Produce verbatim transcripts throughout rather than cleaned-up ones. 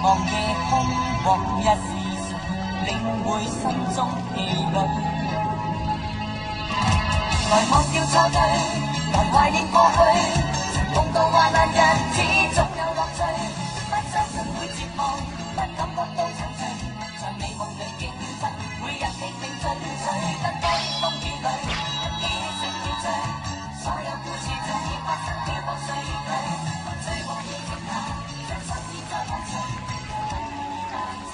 望夜空，往日時常領會心中氣餒。來忘掉錯對，來懷念過去，曾共度患難日子，總有樂趣。不相信會絕望，不感覺到惆悵，在美夢裏競爭，每日拼命進取，得多的風雨裏，不記憶成了罪，所有故事早已發生飄泊歲月裏，追過你停下，將心意再放長，帶走。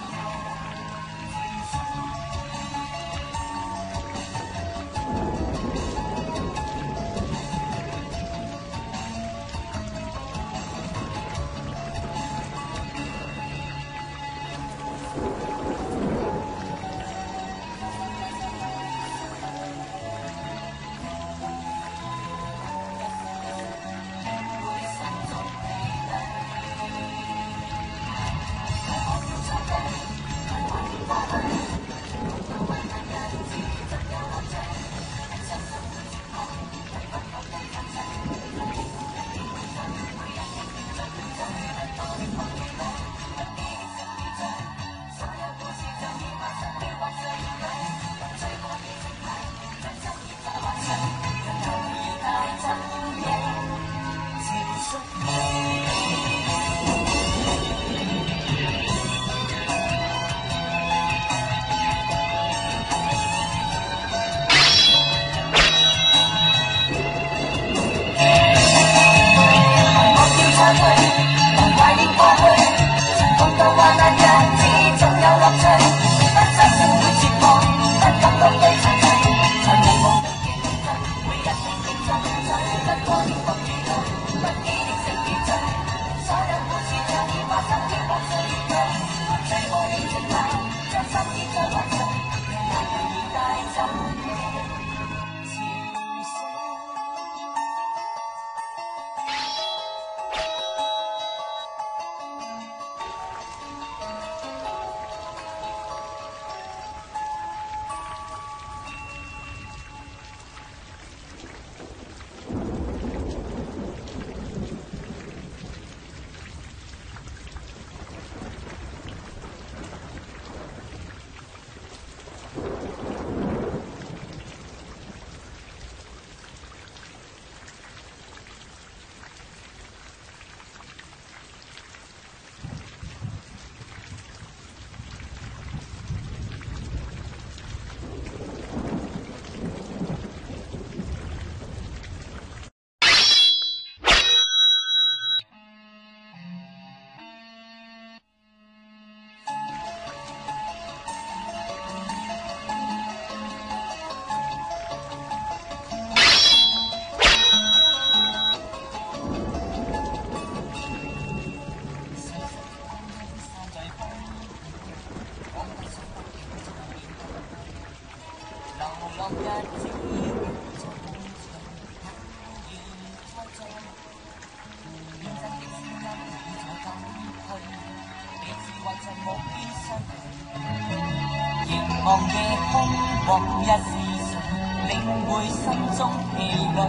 望夜空，往日時常領會心中氣餒。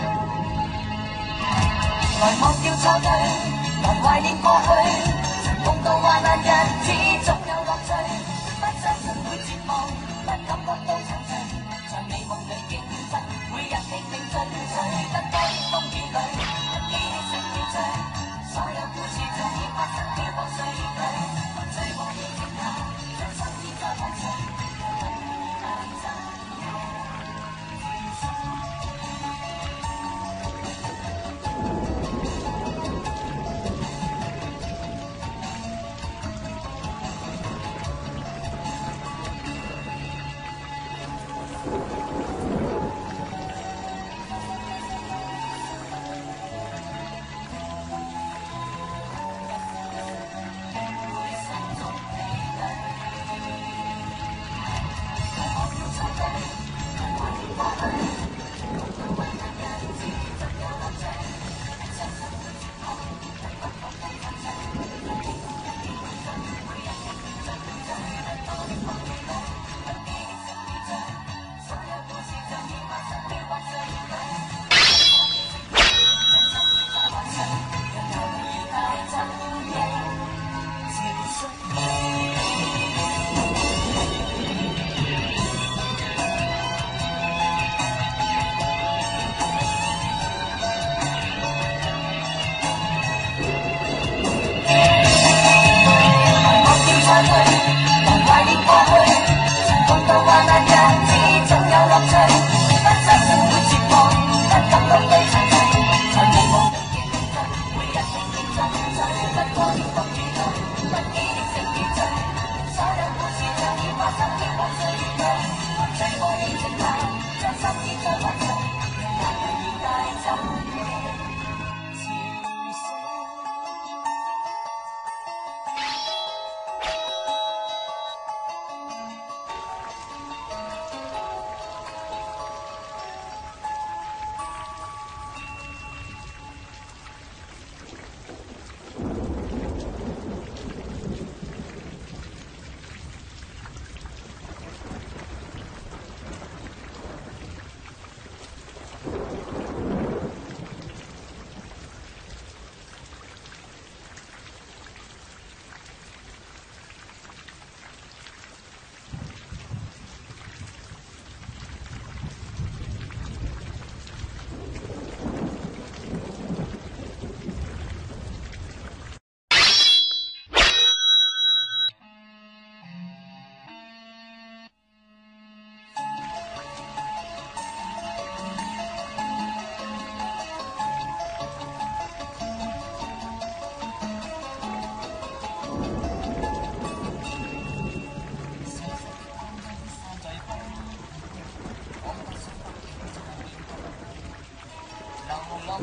來忘掉錯對，來懷念過去，曾共度患難日子，總有樂趣。不相信會絕望，不感覺到惆悵，在美夢裏競爭，每日拼命進取，得多的風雨裏，不記憶成了罪，所有故事早已發生飄泊歲月裏，追過你停下，將心意再放長。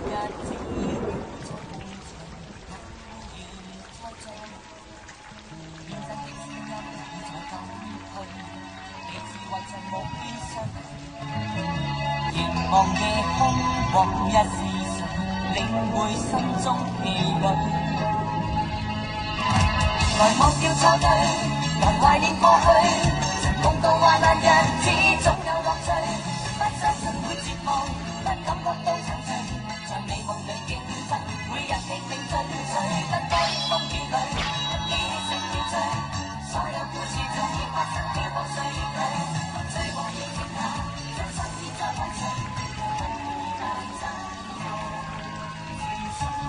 日子在夢場偶然猜像，現實的聲音已在減退，你智慧像無邊相距，凝望夜空，往日是誰領會心中氣餒？來忘掉錯對，來懷念過去，曾共度患難日子總有樂趣，不相信會絕望，不感覺到惆悵，在美夢裏競爭，每日拼命進取，得多於風雨裏，不記起成與罪，所有故事早已發生飄泊歲月裏，追過已靜下，將心意再溫存，讓人大爭後自信。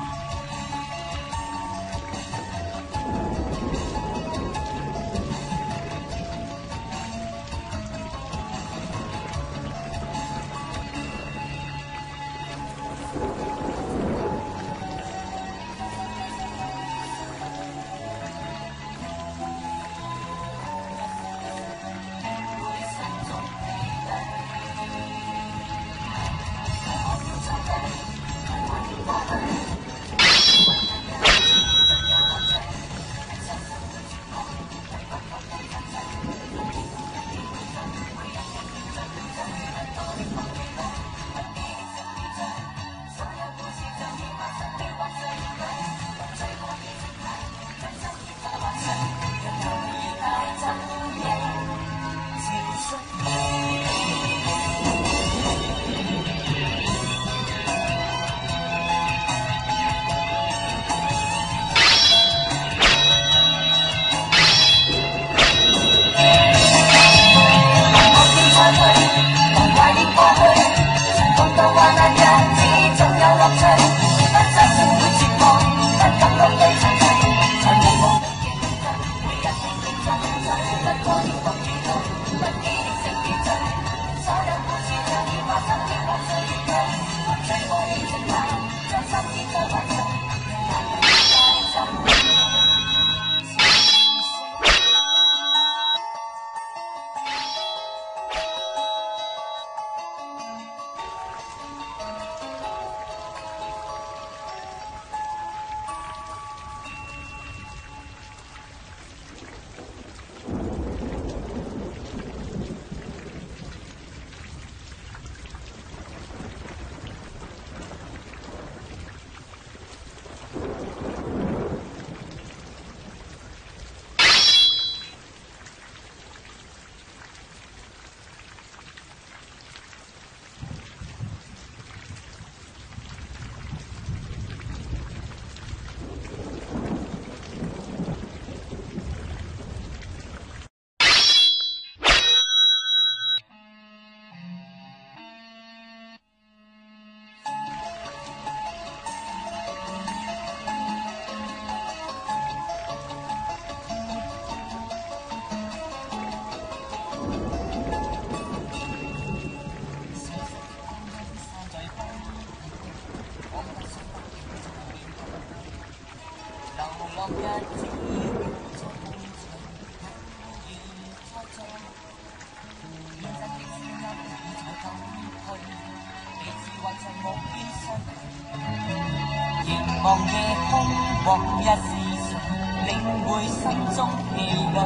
凝望夜空，往日是誰領會心中氣餒？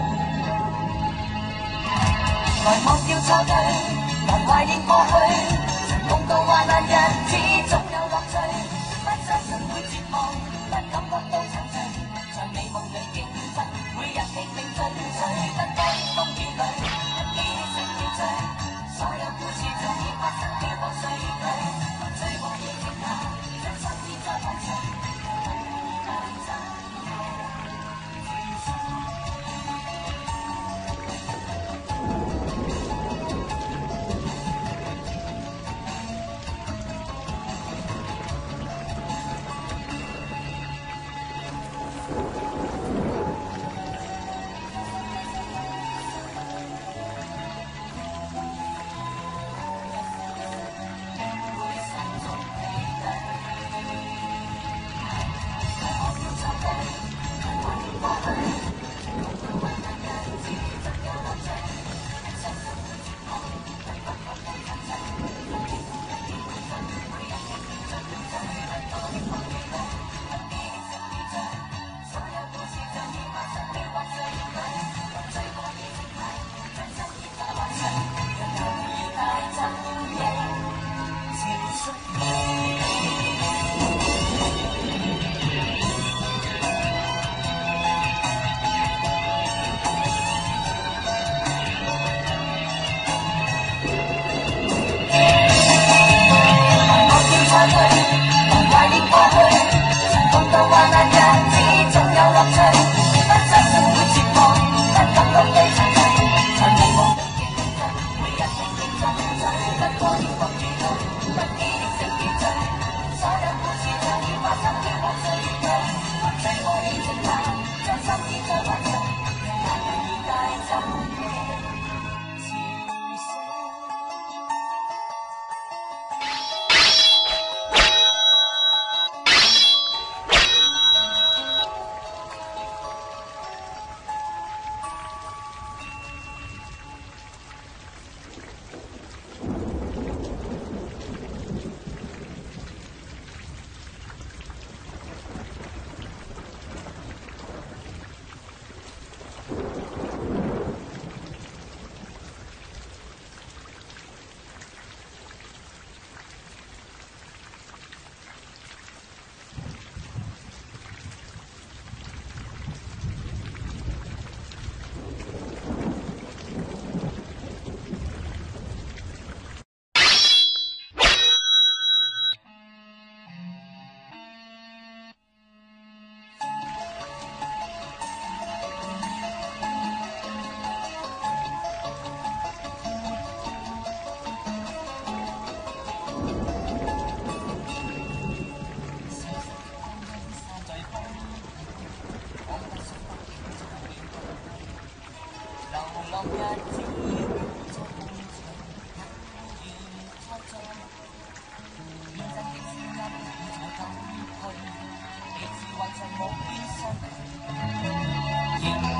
來忘掉錯對，來懷念過去，曾共度患難日子總有樂趣，不相信會絕望，不感覺到惆悵，在美夢裏競爭，每日拼命進取，得多於風雨裏，不記起成與罪，所有故事早已發生飄泊歲月裏，追過已靜下，將心意再溫存。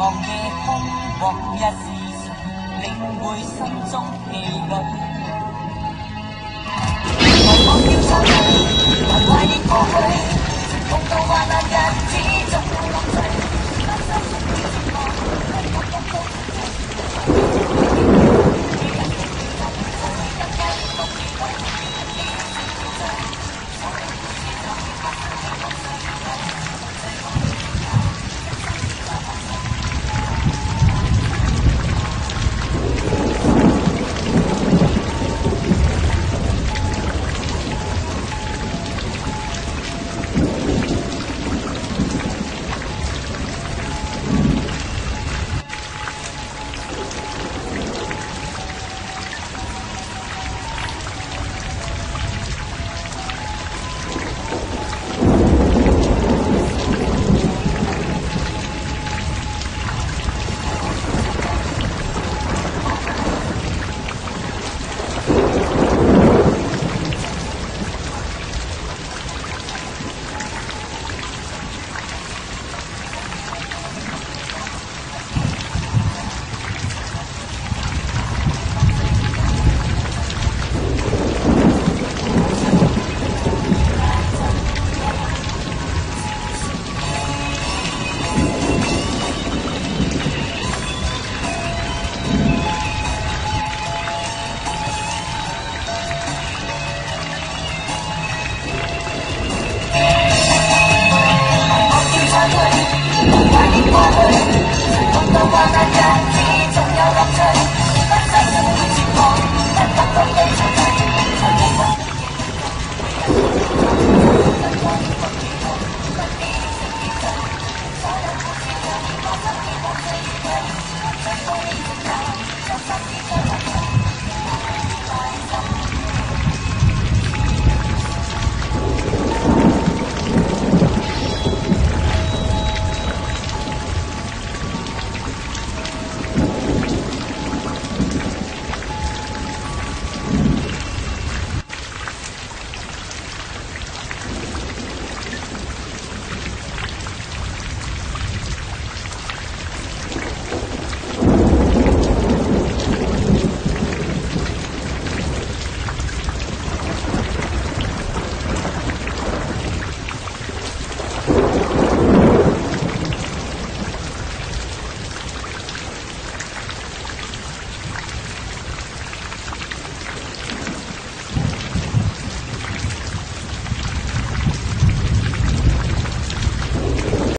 望夜空，往日事情领會心中氣餒。遺忘掉錯對，還懷念過去，曾共度患難日子，總有樂趣。不相信會絕望，不感覺到沉醉。懷念過去，曾共度患難日子。